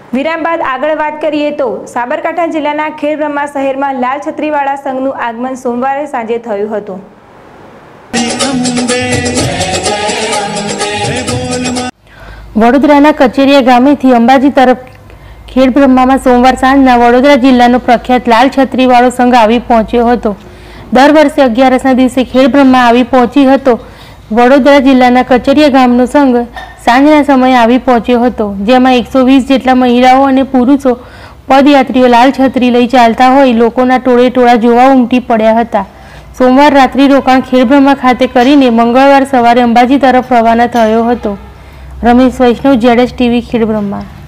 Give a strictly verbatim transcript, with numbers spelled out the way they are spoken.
વિરામ બાદ આગળ વાત કરીએ તો સાબરકાંઠા જિલ્લાના ખેડબ્રહ્મા શહેરમાં લાલ છત્રીવાળા સંઘનું આગમન સોમવારે સાંજે થયું હતું। વડોદરાના કચેરિયા ગામેથી અંબાજી તરફ ખેડબ્રહ્મામાં સોમવાર સાંજના વડોદરા જિલ્લાનો પ્રખ્યાત લાલ છત્રીવાળો સંઘ આવી પહોંચ્યો હતો। દર વર્ષે અગિયારસના દિવસે ખેડબ્રહ્મા આવી પહોંચી હતો। વડોદરા જિલ્લાના કચેરિયા ગામનો સંઘ સાંજના સમયે આવી પહોંચ્યો હતો, જેમાં એકસો વીસ જેટલા મહિલાઓ અને પુરુષો પદયાત્રીઓ લાલ છત્રી લઈ ચાલતા હોય લોકોના ટોળે ટોળા જોવા ઉમટી પડ્યા હતા। સોમવાર રાત્રિ રોકાણ ખેડબ્રહ્મા ખાતે કરીને મંગળવાર સવારે અંબાજી તરફ રવાના થયો હતો। રમેશ વૈષ્ણવ, જેડેશ ટીવી, ખેડબ્રહ્મા।